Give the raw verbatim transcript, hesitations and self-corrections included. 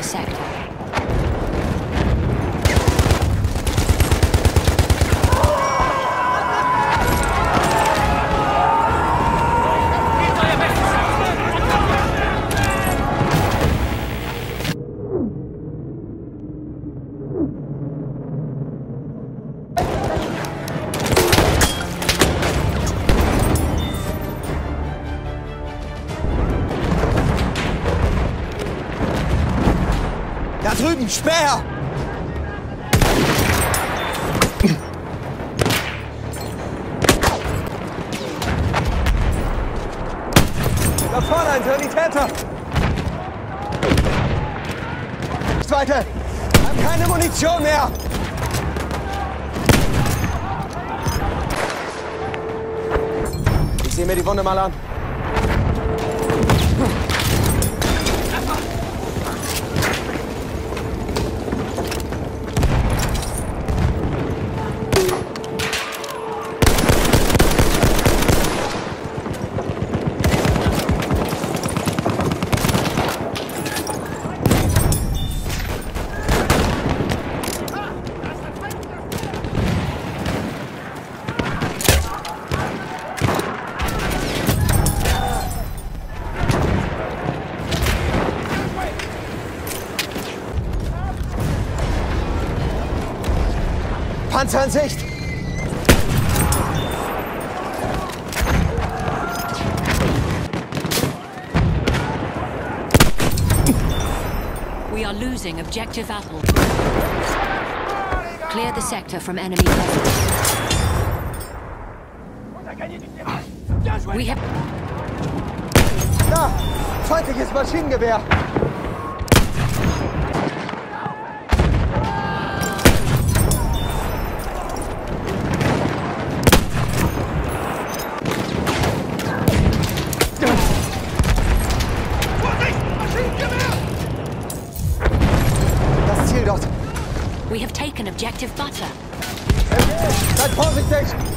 sector. Da drüben, Speer! Da vorne ein Sanitäter! Nicht weiter! Wir haben keine Munition mehr! Ich sehe mir die Wunde mal an. Panzer in Sicht! We are losing objective Apple. Clear the sector from enemy presence. We have... Da! Feindliches Maschinengewehr! Das Ziel dort! We have taken objective butter. Seid vorsichtig!